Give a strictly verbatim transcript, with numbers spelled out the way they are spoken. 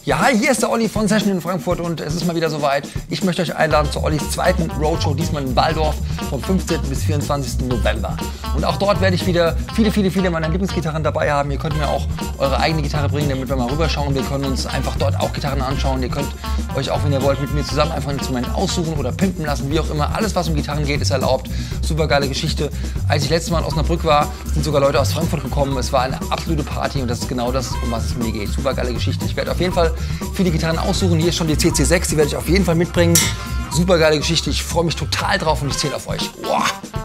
Ja, hier ist der Olli von Session in Frankfurt und es ist mal wieder soweit. Ich möchte euch einladen zu Ollis zweiten Roadshow, diesmal in Walldorf, vom fünfzehnten bis vierundzwanzigsten November. Und auch dort werde ich wieder viele, viele, viele meiner Lieblingsgitarren dabei haben. Ihr könnt mir auch eure eigene Gitarre bringen, damit wir mal rüberschauen. Wir können uns einfach dort auch Gitarren anschauen. Ihr könnt euch auch, wenn ihr wollt, mit mir zusammen einfach ein Instrument aussuchen oder pimpen lassen, wie auch immer. Alles, was um Gitarren geht, ist erlaubt. Super geile Geschichte. Als ich letztes Mal in Osnabrück war, sind sogar Leute aus Frankfurt gekommen. Es war eine absolute Party und das ist genau das, um was es mir geht. Super geile Geschichte. Ich werde auf jeden Fall viele Gitarren aussuchen. Hier ist schon die C C sechs, die werde ich auf jeden Fall mitbringen. Super geile Geschichte. Ich freue mich total drauf und ich zähle auf euch. Boah.